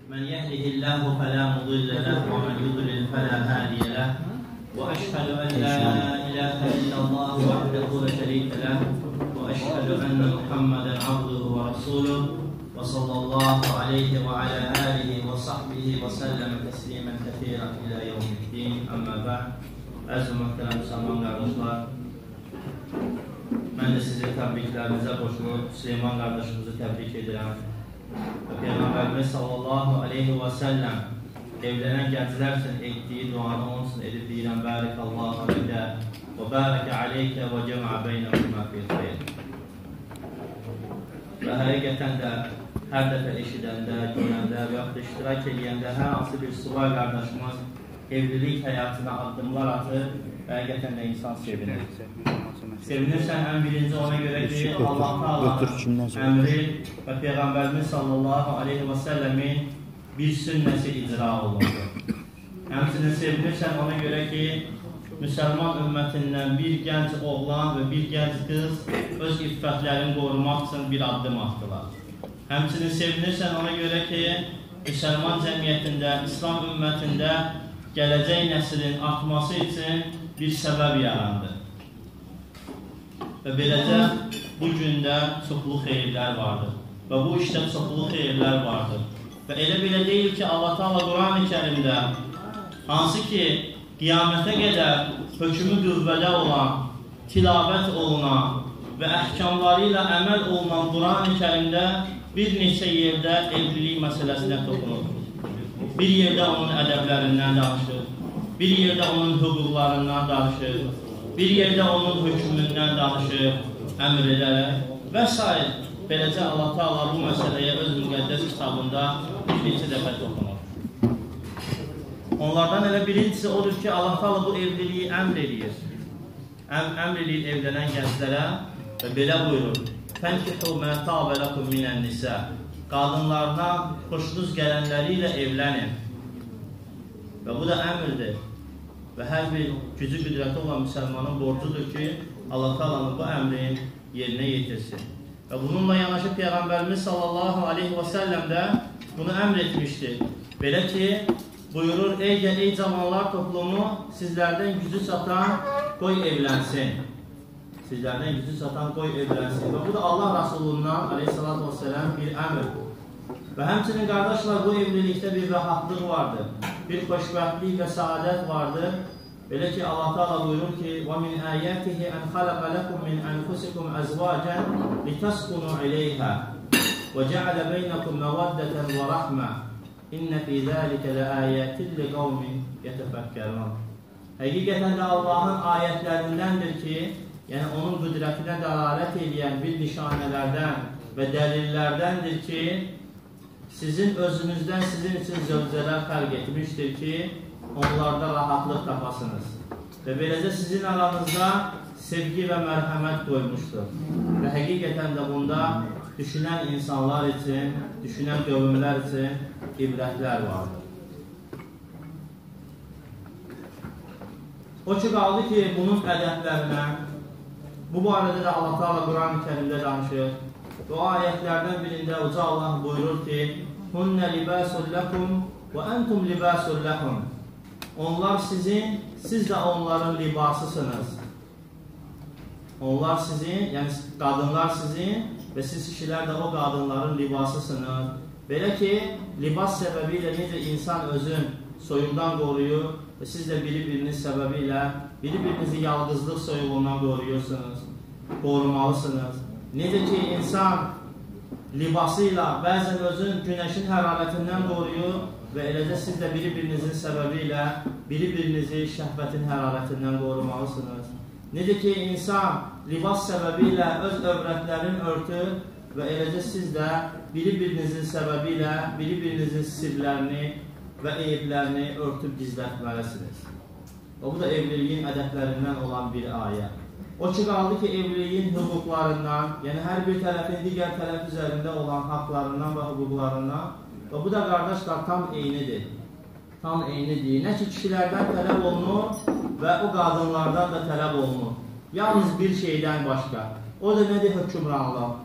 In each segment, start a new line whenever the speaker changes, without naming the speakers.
من يهده الله فلا مضل له ومن يضلل فلا هادي له وأشهد أن لا إله إلا الله وحده لا شريك له وأشهد أن محمدا عبده ورسوله وصلى الله عليه وعلى آله وصحبه وسلم تسليما كثيرا إلى يوم الدين أما بعد أعز محترم Müslüman kardeşler, ben de sizi təbriklərinize qoşulub Süleyman kardeşimizi təbrik edirəm. Peyğəmbərimiz sallallahu aleyhi və səlləm evlənən gənclər üçün etdiyi duanı onun üçün edib deyirəm: Bərikallahu aleyke və bərəkə aleyke və cəmə beynəkumə fil xeyr. Və həqiqətən də hər dəfə eşidəndə, görəndə və yaxud da iştirak edəndə hər hansı bir subay qardaşımız evlilik həyatına addımlar atır, həqiqətən də insan sevinir. Sevinirsən ən birinci ona görə ki, Allah Teala'nın əmri və Peyğəmbərimiz sallallahu aleyhi və səlləmin bir sünnəsi icra olundu. Həmçinin sevinirsən ona görə ki, Müsəlman ümmətindən bir gənc oğlan və bir gənc qız öz iffətlərini qorumaq üçün bir addım atdılar. Həmçinin sevinirsən ona görə ki, Müsəlman cəmiyyətində, İslam ümmətində gələcək nəslin artması üçün bir səbəb yarandı. Və beləcə bu gündə çoxlu xeyirlər vardır. Və bu işdə çoxlu xeyirlər vardır. Və elə belə deyil ki, Allah Teala Quran-ı Kərimdə hansı ki, qiyamətə qədər hökmü qüvvədə olan, tilavət olunan və əhkamları ilə əməl olunan Quran-ı Kərimdə bir neçə yerdə evlilik məsələsinə toxunur. Bir yerdə onun ədəblərindən danışır, bir yerdə onun hüquqlarından danışır, bir yerdə onun hökmündən danışır, əmr edərək və s. Beləcə Allah Teala bu məsələyə öz müqəddəs kitabında bir neçə dəfə toxunur. Onlardan elə birincisi odur ki, Allah Teala bu evliliyi əmr edir. Əmr edir evlənən gənclərə və belə buyurur: Fənkihu mə təbə ləkum minən nisə. Qadınlarına xoşunuz gələnləri ilə evlənin. Və bu da əmrdir. Və hər bir gücü qüdrəti olan müsəlmanın borcudur ki, Allah Teala'nın bu əmrini yerinə yetirsin. Və bununla yanaşı Peyğəmbərimiz sallallahu aleyhi və səlləm də bunu əmr etmişdir. Belə ki, buyurur: Ey cavanlar toplumu, sizlərdən gücü çatan qoy evlənsin. Sizlərdən gücü çatan qoy evlənsin. Və bu da Allah Rasulundan aleyhissalatü vesselam bir əmrdir. Və həmçinin qardaşlar, bu evlilikdə bir rahatlıq vardır, bir xoşbəxtlik və saadət vardır. Belə ki, Allah Teala buyurur ki: وَمِنْ آيَاتِهِ أَنْ خَلَقَ لَكُمْ مِنْ أَنْفُسِكُمْ أَزْوَاجًا لِتَسْكُنُوا إِلَيْهَا وَجَعَلَ بَيْنَكُمْ مَوَدَّةً وَرَحْمَةً إِنَّ فِي ذَلِكَ لَآيَاتٍ لِقَوْمٍ يَتَفَكَّرُونَ. Həqiqətən də Allahın ayətlərindəndir ki, yəni onun qüdrətinə dəlalət edən bir nişanələrdən və dəlillərdəndir ki, sizin özünüzdən sizin üçün zövcələr fərq etmişdir ki, onlarda rahatlıq tapasınız. Və beləcə sizin aranızda sevgi və mərhəmət qoymuşdur. Və həqiqətən də bunda düşünən insanlar üçün, düşünən qövmlər üçün ibrətlər vardır. O ki, qaldı ki, bunun ədəblərinə, bu barədə də Allah Teala Quran-ı Kərimdə danışır. Və o ayətlərdən birində Uca Allah buyurur ki: Hunnə libəsul ləkum və əntum libəsul ləkum. Onlar sizin, siz də onların libasısınız. Onlar sizin, yəni qadınlar sizin və siz kişilər də o qadınların libasısınız. Belə ki, libas səbəbi ilə necə insan özün soyundan qoruyur və siz də biri-biriniz səbəbi ilə biri-birinizi yalqızlıq soyuğundan qoruyursunuz, qorumalısınız. Necə ki, insan libasıyla bəzən özün günəşin hərarətindən qoruyur və eləcə siz də biri-birinizin səbəbi ilə biri-birinizi şəhvətin hərarətindən qorumalısınız. Necə ki, insan libas səbəbi ilə öz övrətlərini örtür və eləcə siz də biri-birinizin səbəbi ilə biri-birinizin sirlərini və eyiblərini örtüb gizlətməlisiniz. Və bu da evliliyin ədəblərindən olan bir ayə. O ki, qaldı ki, evliliyin hüquqlarından, yəni hər bir tərəfin digər tərəf üzərində olan haqlarından və hüquqlarından və bu da qardaşlar tam eynidir. Tam eynidir. Nə ki, kişilərdən tələb olunur və o qadınlardan da tələb olunur. Yalnız bir şeydən başqa. O da nədir? Hökmranlıq.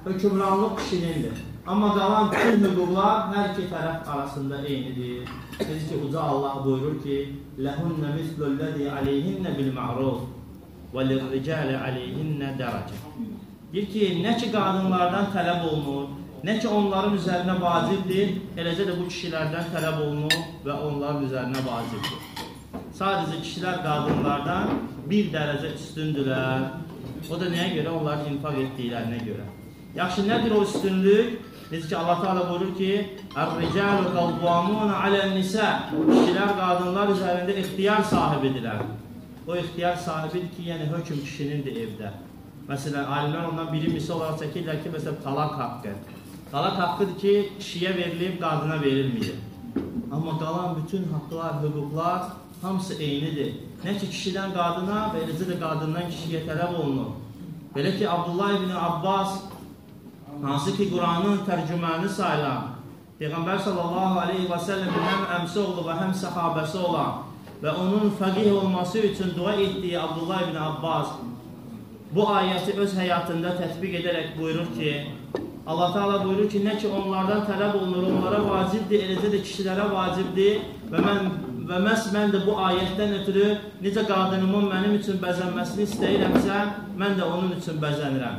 hökmranlıq kişinindir. Amma qalan bütün hüquqlar hər iki tərəf arasında eynidir. Dedi ki, Uca Allah buyurur ki, لَهُنَّ مِثْلُ الَّذِي عَلَيْهِنَّ بِالْمَعْرُوفِ وَلِلْرِجَالِ عَلَيْهِنَّ دَرَجَةٌ. Deyir ki, nə ki qadınlardan tələb olunur, nə ki onların üzərinə vacibdir, eləcə də bu kişilərdən tələb olunur və onların üzərinə vacibdir. Sadəcə kişilər qadınlardan bir dərəcə üstündürlər. O da nəyə görə? Onların infaq etdiklərinə görə. Yaxşı, nədir o üstünlük? Necə ki, Allah Teala buyurur ki, "Ər-ricalu qavvamuna alə'n-nisə." Kişilər qadınlar üzərində ixtiyar sahibidirlər. O ixtiyar sahibidir ki, yəni hökm kişinindir evdə. Məsələn, alimlər ondan biri misal olaraq çəkirlər ki, məsələn, talaq haqqı. Talaq haqqıdır ki, kişiyə verilib, qadına verilmir. Amma qalan bütün haqqlar, hüquqlar hamısı eynidir. Nə ki, kişidən qadına və eləcə də qadından kişiyə tələb olunur. Belə ki, Abdullah ibn Abbas, hansı ki, Quranın tərcümanı sayılan, Peyğəmbər sallallahu aleyhi və səlləmin həm əmsi oğlu və həm səhabəsi olan və onun fəqih olması üçün dua etdiyi Abdullah ibn Abbas bu ayəti öz həyatında tətbiq edərək buyurur ki, Allah Teala buyurur ki, nə ki onlardan tələb olunur, onlara vacibdir, eləcə də kişilərə vacibdir və məhz mən də bu ayətdən ötürü necə qadınımın mənim üçün bəzənməsini istəyirəmsə, mən də onun üçün bəzənirəm.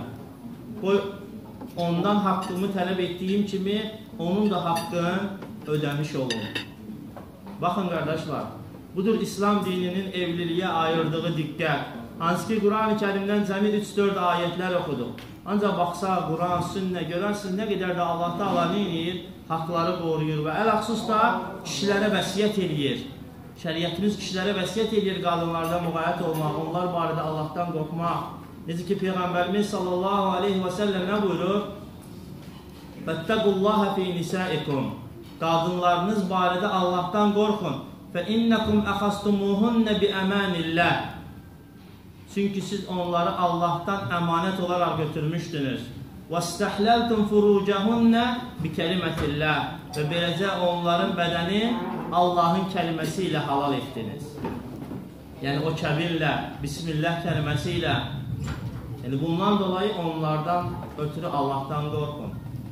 Ondan haqqımı tələb etdiyim kimi, onun da haqqını ödəmiş olun. Baxın, qardaşlar, budur İslam dininin evliliyə ayırdığı diqqət. Hansı ki, Quran-ı Kərimdən cəmi 3-4 ayətlər oxuduq. Ancaq baxsa, Quran, sünnə görərsiniz, nə qədər də Allah Teala neyir? Haqları qoruyur və ələxsus da kişilərə vəsiyyət eləyir. Şəriyyətimiz kişilərə vəsiyyət eləyir qadınlardan müğayət olmaq, onlar barədə Allahdan qorxmaq. Necə ki, Peyğəmbərimiz sallallahu aleyhi və səlləm nə buyurur? Fəttəqullaha fi nisaikum. Qadınlarınız barədə Allahdan qorxun. Fə innəkum əxastumuhunnə bi əmanillah. Çünki siz onları Allahdan əmanət olaraq götürmüşdünüz. وَاسْتَحْلَلْتُمْ فُرُوجَهُنَّ بِكَلِمَةِ اللّٰهِ Və beləcə onların bədəni Allahın kəlməsi ilə halal etdiniz. Yəni o kəbirlə, Bismillah kəlməsi ilə. Yəni bundan dolayı onlardan ötürü Allahdan qorxun.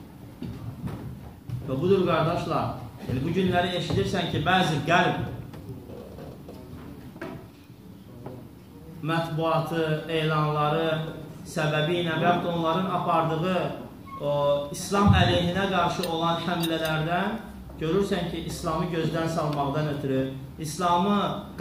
Və budur, qardaşlar. Yəni bu günləri eşidirsən ki, bəzi qəlb mətbuatı, elanları səbəbi ilə və yaxud onların apardığı İslam əleyhinə qarşı olan həmlələrdən görürsən ki, İslamı gözdən salmaqdan ötürü, İslamı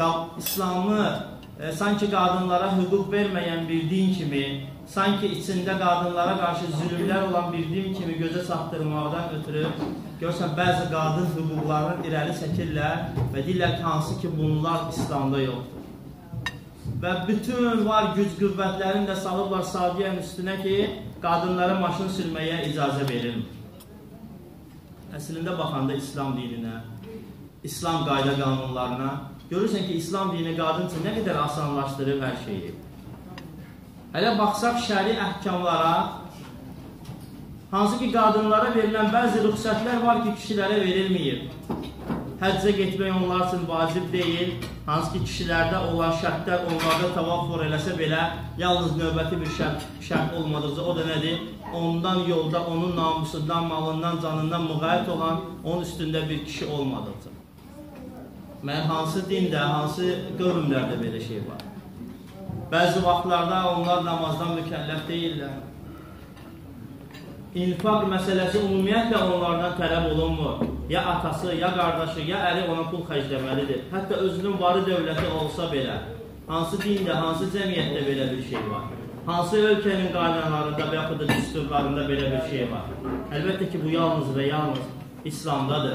sanki qadınlara hüquq verməyən bir din kimi, sanki içində qadınlara qarşı zülümlər olan bir din kimi gözə çatdırmaqdan ötürü, görürsən, bəzi qadın hüquqlarını irəli çəkirlər və deyirlər ki, hansı ki, bunlar İslamda yoxdur. Və bütün var güc qüvvətlərini də salıblar Saudiyyənin üstünə ki, qadınlara maşın sürməyə icazə verilmir. Əslində baxanda İslam dininə, İslam qayda qanunlarına, görürsən ki, İslam dini qadın üçün nə qədər asanlaşdırır hər şeyi. Hələ baxsaq şəri əhkamlara, hansı ki, qadınlara verilən bəzi rüxsətlər var ki, kişilərə verilməyir. Həccə getmək onlar üçün vacib deyil. Hansı ki, kişilərdə olan şərtlər onlarda tavafur eləsə belə, yalnız növbəti bir şərt olmadıqca, o da nədir? Ondan yolda, onun namusundan, malından, canından müğayət olan, onun üstündə bir kişi olmadıqca. Mən hansı dində, hansı qövmlərdə belə şey var? Bəzi vaxtlarda onlar namazdan mükəlləf deyirlər. İnfaq məsələsi ümumiyyətlə onlardan tələb olunmur. Ya atası, ya qardaşı, ya əri ona pul xərcləməlidir. Hətta özünün varı dövləti olsa belə, hansı dində, hansı cəmiyyətdə belə bir şey var? Hansı ölkənin qaydalarında və yaxud da düsturlarında belə bir şey var? Əlbəttə ki, bu yalnız və yalnız İslamdadır.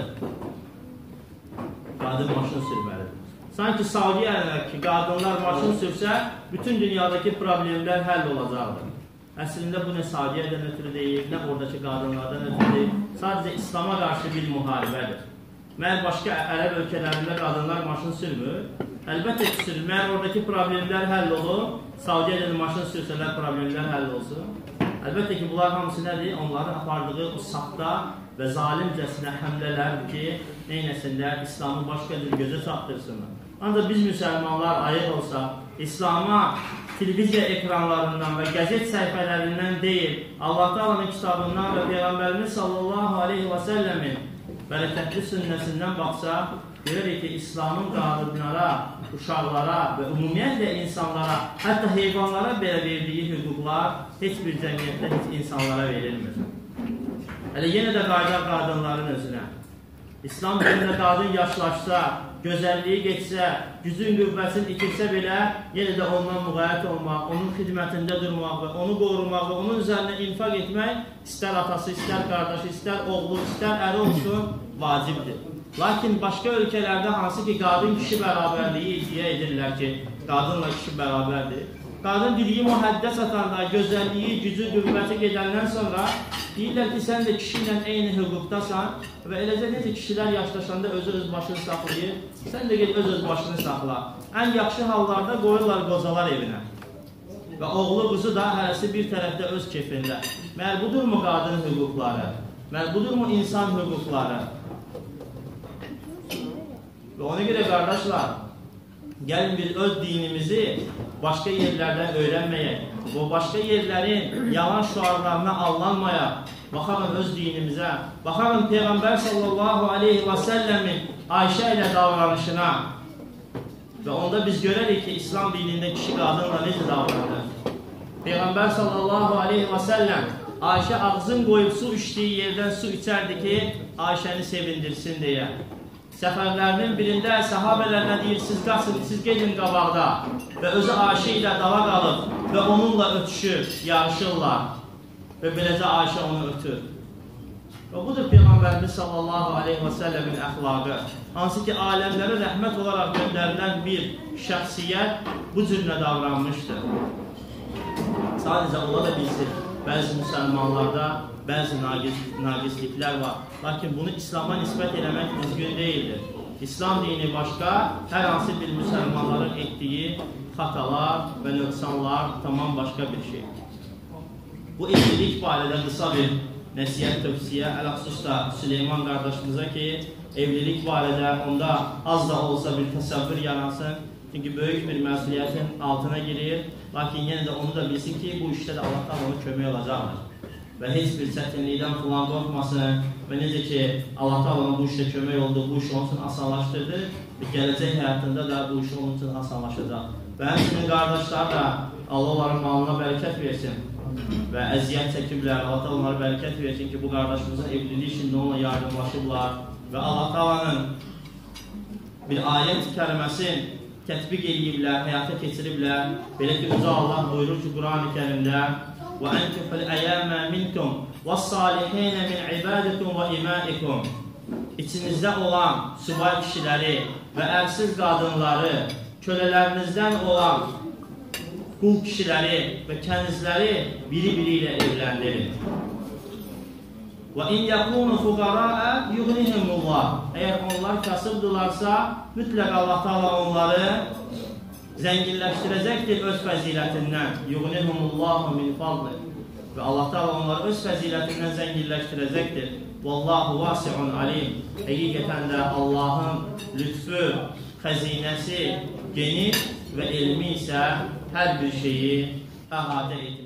Qadın maşın sürməlidir. Sanki Saudiyyədə ki, qadınlar maşın sürsə, bütün dünyadakı problemlər həll olacaqdır. Əslində bu nə Saudiyyədən ötürü deyil, nə oradakı qadınlardan ötürü deyil. Sadəcə İslama qarşı bir müharibədir. Məhər başqa ərəb ölkələrində qadınlar maşın sürmür. Əlbəttə ki, sürmür. Məhər oradakı problemlər həll olur. Saudiyyədən maşın sürsələr problemlər həll olsun. Əlbəttə ki, bunlar hamısı nədir? Onların apardığı o saxta və zalimcəsinə həmlələrdir ki, neynəsinlər, İslamı başqa bir gözə çatdırsınlar. Ancaq biz müsəlmanlar ayıq olsa, İslama televiziya ekranlarından və qəzet səhifələrindən deyil, Allah Taala'nın kitabından və Peyğəmbərimiz sallallahu aleyhi və səlləmin bərəkətli sünnəsindən baxsaq, görürük ki, İslamın qadınlara, uşaqlara və ümumiyyətlə insanlara, hətta heyvanlara belə verdiyi hüquqlar heç bir cəmiyyətdə heç insanlara verilmir. Hələ yenə də qayıdar qadınların özünə. İslam dinində qadın yaşlaşsa, gözəlliyi geçsə, gücün qüvvəsini itirsə belə, yenə də ondan müğayət olmaq, onun xidmətində durmaq və onu qorumaq və onun üzərinə infaq etmək, istər atası, istər qardaşı, istər oğlu, istər əri olsun, vacibdir. Lakin başqa ölkələrdə hansı ki, qadın-kişi bərabərliyi iddia edirlər ki, qadınla kişi bərabərdir. Qadın dediyi mühəddəs atanda, gözəlliyi, gücü, qüvvəti gedəndən sonra deyirlər ki, sən də kişi ilə eyni hüquqdasan və eləcə necə kişilər yaşlaşanda özü öz başını saxlayır, sən də ged öz başını saxla. Ən yaxşı hallarda qoyurlar qocalar evinə. Və oğlu qızı da hərəsi bir tərəfdə öz keyfində. Məhər budurmu qadın hüquqları? Məhər budurmu insan hüquqları? Və ona görə qardaşlar, gəlin biz öz dinimizi başqa yerlərdən öyrənməyək. Bu başqa yerlərin yalan şüarlarına allanmayaq. Baxalım öz dinimizə. Baxalım Peyğəmbər sallallahu aleyhi və səlləmin Ayşə ilə davranışına. Və onda biz görərik ki, İslam dinində kişi qadınla necə davranır. Peyğəmbər sallallahu aleyhi və səlləm Ayşə ağzın qoyub su içdiyi yerdən su içərdi ki, Ayşəni sevindirsin deyə. Səfərlərinin birində səhabələrlə deyir, siz qaçın, siz gedin qabaqda və özü Ayşə ilə dava qalıb və onunla ötüşür, yarışırlar və beləcə Ayşə onu ötür. Və budur Peyğəmbərimiz sallallahu aleyhi və səlləmin əxlaqı. Hansı ki, aləmlərə rəhmət olaraq göndərilən bir şəxsiyyət bu cürlə davranmışdır. Sadəcə ola da bilsin, bəzi müsəlmanlarda bəzi naqisliklər var. Lakin bunu İslama nisbət eləmək düzgün deyildir. İslam dini başqa, hər hansı bir müsəlmanların etdiyi xatalar və nöqsanlar tamam başqa bir şey. Bu evlilik barədə qısa bir nəsiyyət tövsiyə, ələxsus da Süleyman qardaşımıza ki, evlilik barədə onda az da olsa bir təsəvvür yaransın. Çünki böyük bir məsuliyyətin altına girir. Lakin yenə də onu da bilsin ki, bu işdə də Allahdan ona kömək olacaqdır. Və heç bir çətinlikdən falan qorxmasın və necə ki, Allah Taala'nın bu işdə kömək oldu, bu işi onun üçün asanlaşdırdı və gələcək həyatında da bu işi onun üçün asanlaşacaq. Və həmçinin qardaşlar da Allah onların malına bərəkət versin və əziyyət çəkiblər, Allah Taala onlara bərəkət versin ki, bu qardaşımızın evliliyi işində onunla yardımlaşıblar və Allah Taala'nın bir ayət kəriməsini tətbiq ediblər, həyata keçiriblər. Belə ki, Uca Allah buyurur ki, Quran-ı Kərimdə وَأَنْكِحُوا الْأَيَامَ مِنْكُمْ وَالصَّالِحِينَ مِنْ عِبَادِكُمْ وَإِمَائِكُمْ İçinizdə olan subay kişiləri və ərsiz qadınları, kölələrinizdən olan qul kişiləri və kənizləri biri-biri ilə evləndirin. وَإِنْ يَكُونُوا فُقَرَاءَ يُغْنِهِمُ اللّٰهُ Əgər onlar kasıbdırlarsa, mütləq Allah Taala onları zənginləşdirəcəkdir öz fəzilətindən. Yuğnihumullahu min fadli. Və Allah Taala onları öz fəzilətindən zənginləşdirəcəkdir. Vallahu vasi'un alim. Həqiqətən də Allahın lütfü, xəzinəsi geniş və elmi isə hər bir şeyi əhatə etməkdir.